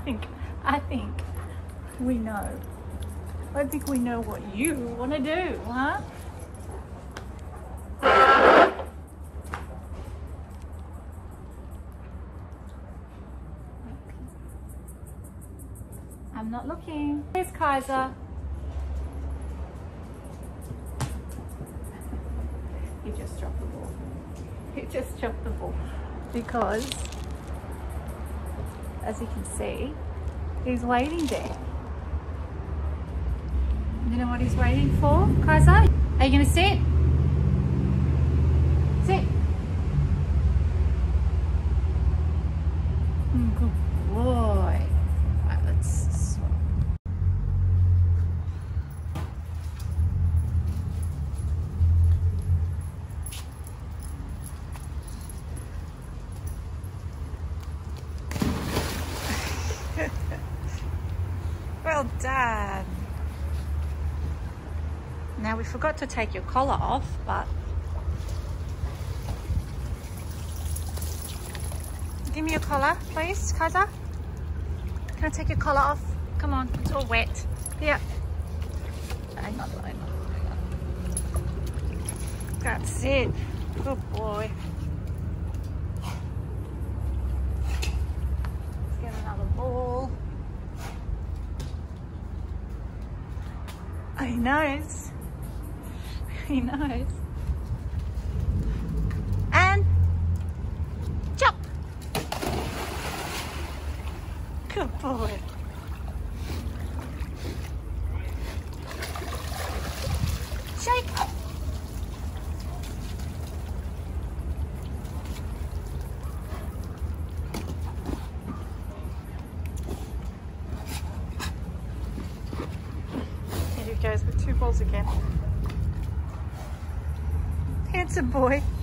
I think we know. I think we know what you want to do, huh? I'm not looking. Here's Kaiser. He just dropped the ball. He just dropped the ball because, as you can see, he's waiting there. You know what he's waiting for, Kaiser? Are you gonna sit? Sit. Good boy. Right, let's swap. Well done. Now we forgot to take your collar off, but give me your collar, please, Kaiser. Can I take your collar off? Come on, it's all wet. Here. Hang on. That's it. Good boy. Let's get another ball. Oh, he knows. He knows. And jump. Good boy. Shake. Here he goes with 2 balls again. Handsome boy.